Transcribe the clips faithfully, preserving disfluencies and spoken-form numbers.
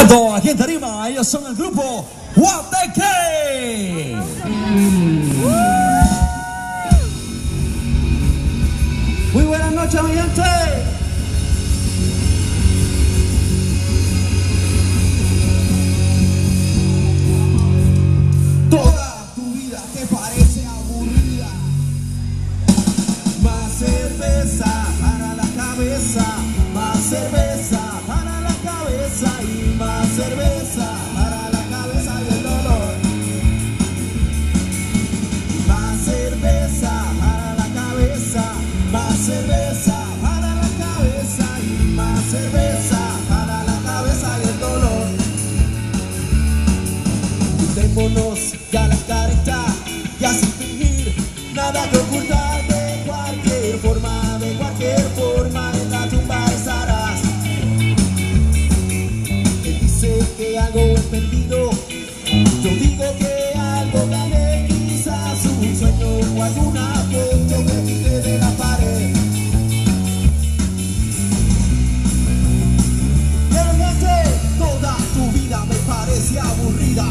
Presentando aquí en tarima, ellos son el grupo Guateque. Muy buenas noches, mi gente. Toda tu vida te parece aburrida. Más cerveza para la cabeza, más cerveza para la cabeza y más cerveza para la cabeza y el dolor. Más cerveza para la cabeza, más cerveza para la cabeza y más cerveza para la cabeza y el dolor. Quitémonos ya la careta, ya sin fingir, nada que ocultar. De cualquier forma, de cualquier forma, en la tumba estarás. Él dice que algo es perdido, yo digo que algo gané, quizás un sueño o alguna foto que quité de la pared. Realmente toda tu vida me parece aburrida.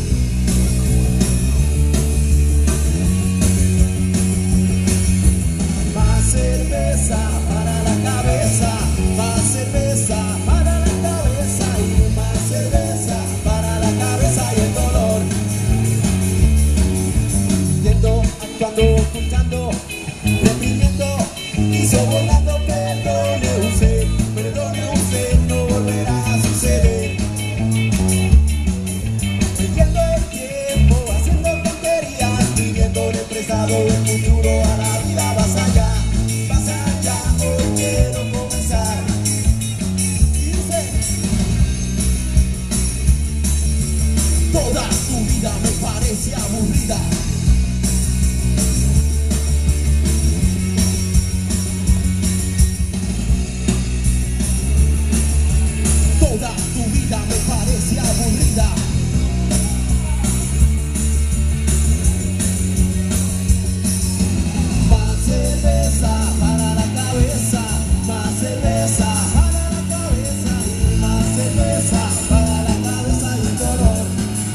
Más cerveza para la cabeza, más cerveza para la cabeza y más cerveza para la cabeza y el dolor. Yendo, actuando, ocultando, reprimiendo y sobornando. Perdone usted, perdone usted, no volverá a suceder. Perdiendo el tiempo, haciendo tonterías, viviéndole prestado el futuro a la vida. Vas allá, vas allá, hoy quiero comenzar. Y dice: toda tu vida me parece aburrida. Toda tu vida me parece aburrida. Más cerveza para la cabeza, más cerveza para la cabeza y más cerveza para la cabeza y el dolor.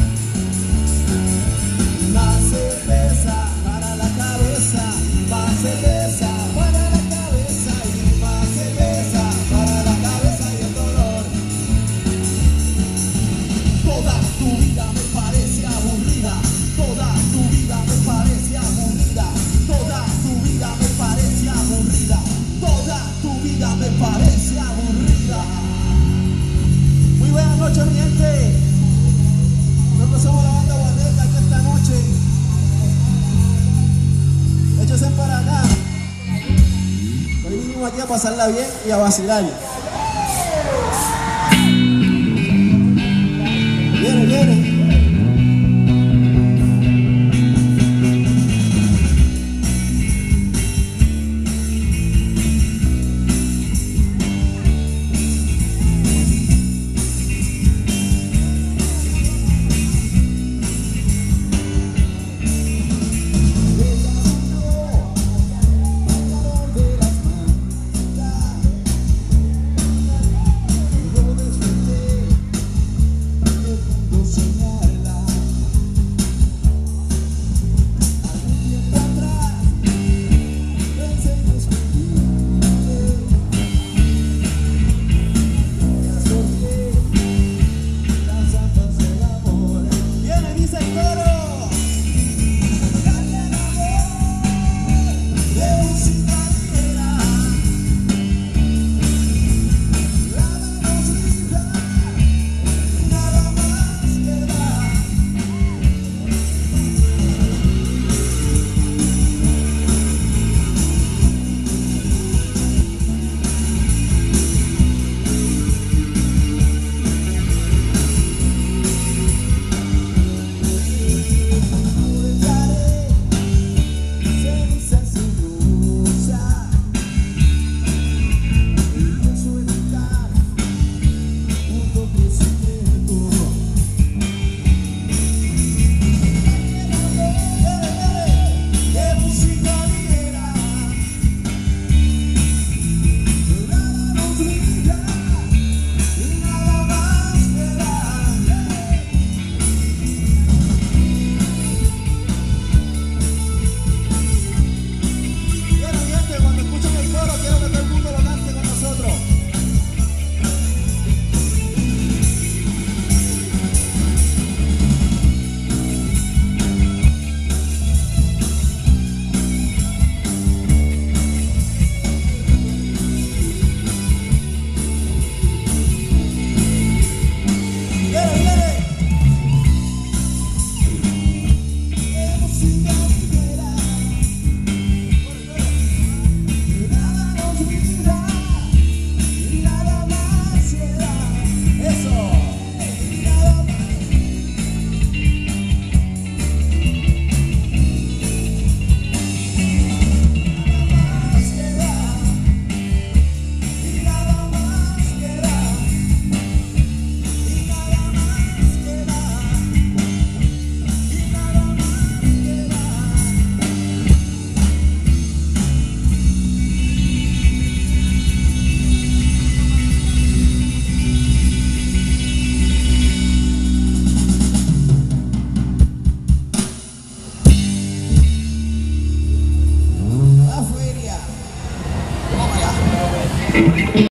Más cerveza para la cabeza, más cerveza para la cabeza y más cerveza para la cabeza y el dolor. Toda tu vida me parece aburrida, toda tu vida me parece aburrida, toda tu vida me parece aburrida, toda tu vida me parece aburrida. Muy buenas noches, mi gente. Nosotros somos la banda Guateque aquí esta noche. Échense para acá. Hoy vinimos aquí a pasarla bien y a vacilar.